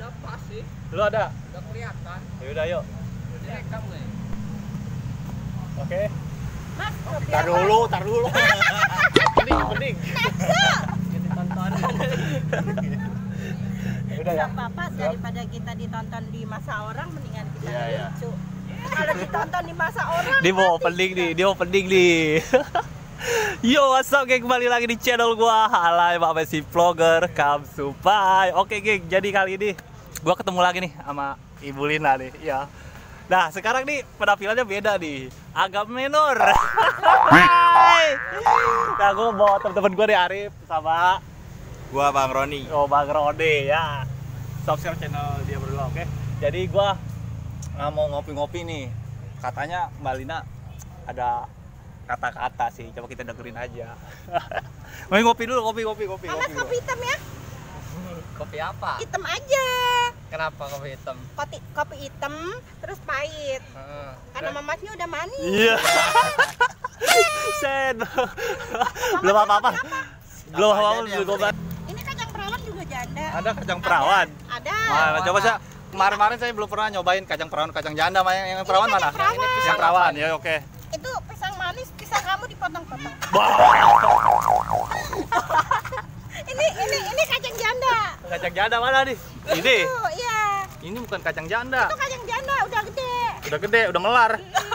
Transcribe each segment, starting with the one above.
Udah pas sih. Lu ada? Udah kelihatan. Ya udah yuk. Direkam nih. Oke. Mas, kopi Tar apa? dulu. Bening. Jadi tonton. Udah ya. Nggak apa-apa, daripada kita ditonton di masa orang, mendingan kita Iya. lucu. Kalau ditonton di masa orang, Dia mau opening nih. Yo, what's up geng, kembali lagi di channel gua. Halai Pak Messi Vlogger, come supai. Oke geng, jadi kali ini gua ketemu lagi nih sama Ibu Lina nih, ya. Nah, sekarang nih penampilannya beda nih, agak menor. Nah, gua bawa temen-temen gua nih, Arif sama Gua Bang Roni. oh Bang Rode ya. Subscribe channel dia berdua, oke. Jadi gua nggak mau ngopi-ngopi nih. Katanya Mbak Lina ada kata-kata sih, coba kita dengerin aja. Mau ngopi dulu, ngopi. Mas kopi hitam ya? Kopi apa? Hitam aja. Kenapa kopi hitam? Kopi hitam, terus pahit. Karena mamasnya udah manis. Iya. Sen. Belum apa-apa. Belum apa-apa, belum obat. Ini kacang perawan juga janda. Ada kacang perawan. Ada. Mana coba saya kemarin saya belum pernah nyobain kacang perawan, kacang janda. Yang perawan mana? kacang perawan. Ini pisang perawan. Ya oke. Itu pisang manis, pisang kamu dipotong-potong. Ini kacang janda. Kacang janda mana nih? Ini. Itu, iya. Ini bukan kacang janda. Itu kacang janda udah gede. Udah gede, udah melar.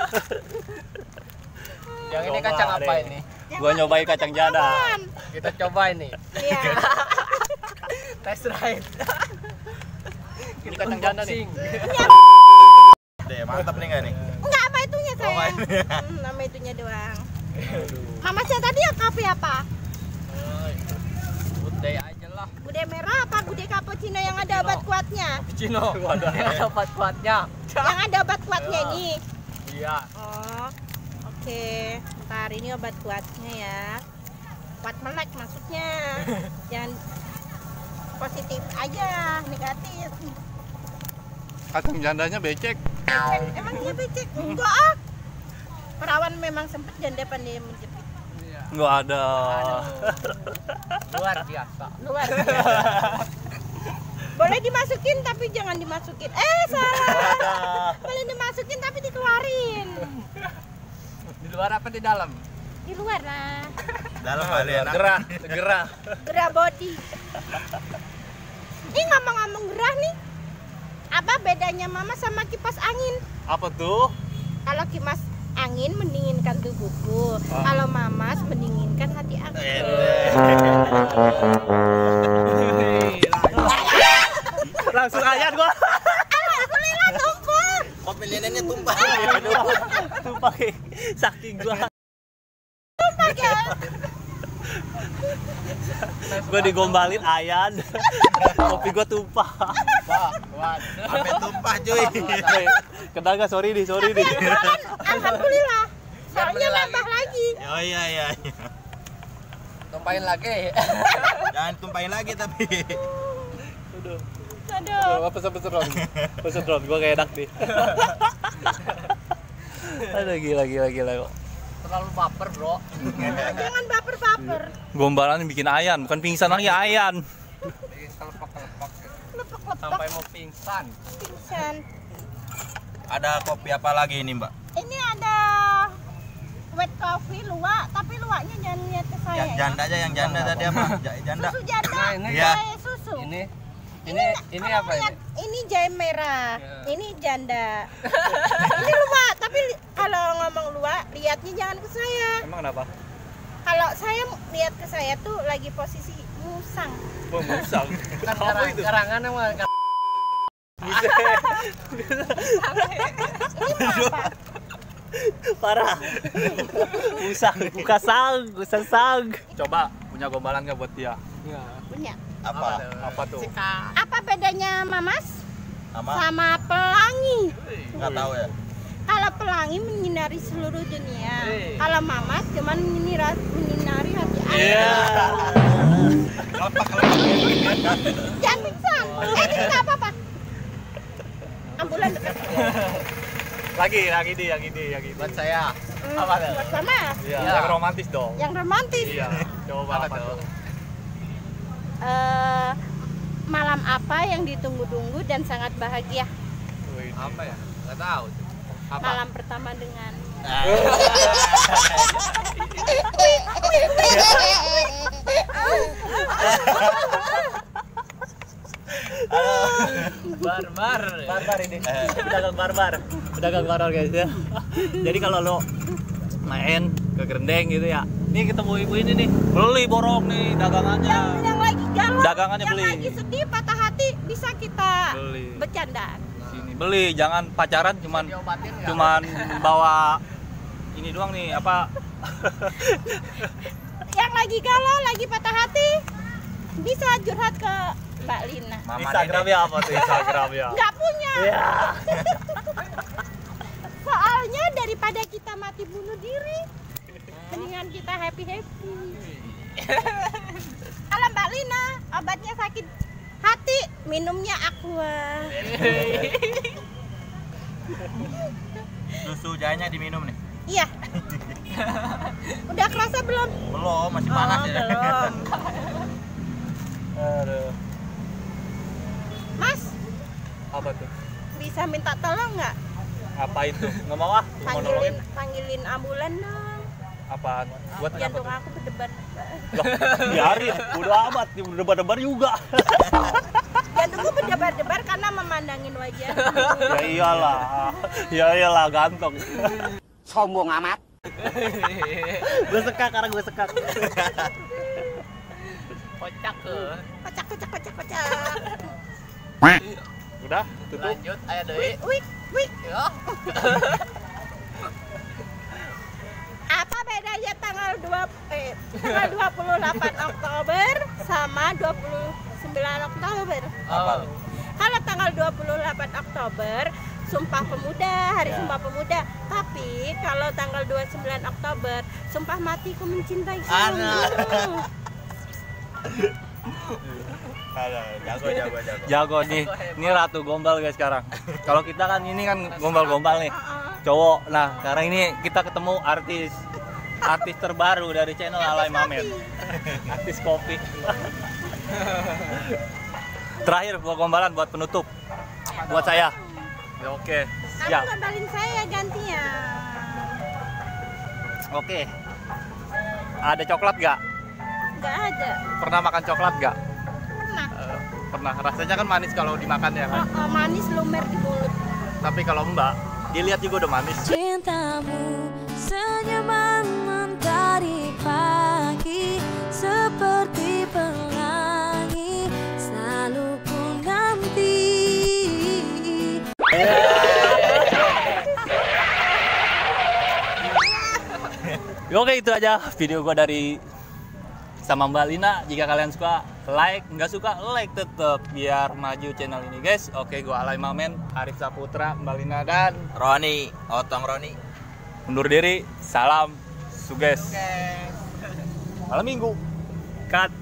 Yang ini Coba kacang apa deh. ini? Gua nyobain kacang janda. perawan. Kita coba ini. Iya. Test ride. Ini kacang janda nih. Deh, mantap nih enggak nih? Enggak apa itunya Oh, sayang. ini. Nama itunya doang. Mamasnya tadi ya kopi apa? Udah aja lah. Gudeg merah apa gudeg cappuccino yang ada obat kuatnya? Cino. Ada kuat-kuatnya. Yang ada obat kuatnya ini. Iya. Oh, oke. Ntar ini obat kuatnya ya. Kuat melek maksudnya. Jangan positif aja, negatif. Kacang jandanya becek. Emang dia becek? Enggak ah. Perawan memang sempet janda pandai menjepit. Iya. Enggak ada. Luar biasa. Luar biasa. Boleh dimasukin tapi jangan dimasukin. Salah. Boleh dimasukin tapi dikeluarin. Di luar apa di dalam? Di luar lah. Dalam kali enak. Gerah. Gerah body. Ini ngomong-ngomong gerah nih. Apa bedanya mama sama kipas angin? Apa tuh? Kalau kipas angin mendinginkan tubuhku. Kalau mamas mendinginkan hati aku. Langsung ayat gua. Alhamdulillah tumpah. Kopi linennya tumpah. Tuh pakai saking gua. Gua digombalin ayan. Kopi gua tumpah. Sampai tumpah, cuy. Kena nggak? Sorry nih. Alhamdulillah. Soalnya beli lagi. nambah lagi. Oh iya. Tumpahin lagi. Jangan tumpahin lagi tapi. Aduh. Pesen Ron. Gua kayak enak nih. Aduh gila. Terlalu baper, Bro. Jangan baper-baper. Gombalan bikin ayan, bukan pingsan lagi ayan. Bikin kelepak-kelepak. Lepek-lepek Sampai mau pingsan. pingsan. Ada kopi apa lagi ini, Mbak? Ini ada wet coffee luwak, tapi luwaknya jangan lihat ke saya. Janda aja yang janda tadi apa? Janda. Susu janda. Nah, ini Iya. Susu. Ini kalau apa ini? lihat, ini jahe merah. Ya. Ini janda. Ini luwak, tapi kalau ngomong luwak, lihatnya jangan ke saya. Emang kenapa? Kalau saya lihat ke saya tuh lagi posisi musang. Oh, musang. Kan Apa itu? garangan emang Ini mah apa? Parah. Musang, bukan sang. Coba punya gombalan nggak buat dia? Punya. Apa? Apa tuh? Apa bedanya mamas Sama? sama pelangi? Enggak tahu ya. Kalau pelangi menyinari seluruh dunia. Hey. Kalau mamas cuman menyinari hati Anda. Iya. Jangan pingsan. Ini nggak apa-apa. Ambulan dekat. Yang ini. buat saya. Apa tuh? Buat sama. Iya, Iya. yang romantis dong. Yang romantis. Iya. Coba apa tuh? malam apa yang ditunggu-tunggu dan sangat bahagia? Apa ya? Nggak tahu. Apa? Malam pertama dengan Barbar. Barbar ini. Pedagang barbar. Pedagang barbar guys ya. Jadi kalau lo main ke Grendeng gitu ya. Nih ketemu ibu ini nih. Beli borong nih dagangannya. yang lagi galau, Dagangannya yang beli. lagi sedih, patah hati, bisa kita Beli. bercanda. Sini beli, jangan pacaran cuman Diobatin nggak? cuman bawa ini doang nih apa? Yang lagi galau, lagi patah hati, bisa curhat ke Mbak Lina. Mama Instagramnya apa tuh Instagramnya? Nggak punya. Ya. Soalnya daripada kita mati bunuh diri, mendingan kita happy. Kalau Mbak Lina, obatnya sakit hati, minumnya Aqua. Susu jahenya diminum nih. Iya. Udah kerasa belum? Belum, masih panas ya. Belum. Aduh. Mas, Apa tuh? bisa minta tolong nggak? Apa itu? Nggak mau ah, mau nolongin. Panggilin ambulan dong. Apaan? Buat apa Jantung tuh? aku berdebar. Loh, biarin, udah amat, debar-debar juga. Jantungku berdebar-debar karena memandangin wajah. Ya iyalah, ganteng. Sombong amat. Gue sekak, karena gue sekak. Kocak ke. Kocak. Udah, tutup. Lanjut, ayo deh. Wik. Yo. Apa bedanya tanggal 28 Oktober sama 29 Oktober? Apa? Kalau tanggal 28 Oktober Sumpah Pemuda, Hari Sumpah Pemuda. Tapi kalau tanggal 29 Oktober Sumpah Matiku Mencintai Kamu. Jago. Jago nih, ini Ratu Gombal guys sekarang. Kalau kita kan ini kan gombal-gombal nih, cowok. Nah sekarang ini kita ketemu artis terbaru dari channel Alay Mamen, artis kopi. Terakhir gua gombalan buat penutup, buat saya. Ya, oke, Kamu siap. gambalin saya gantinya. Oke. Ada coklat gak? Nggak ada. Pernah makan coklat gak? Pernah. Pernah. Rasanya kan manis kalau dimakan ya kan. Manis lumer di mulut. Tapi kalau mbak, dilihat juga udah manis. Cintamu senyuman mentari pagi seperti pelangi selalu ku nanti. Oke, itu aja video gua dari sama Mbak Lina. Jika kalian suka, like, nggak suka, like tetep biar maju channel ini guys. Oke, gua Alay Mamen, Arif Saputra, Mbak Lina, dan Roni, Otong Roni. undur diri. Salam suges. Malam minggu. Cut.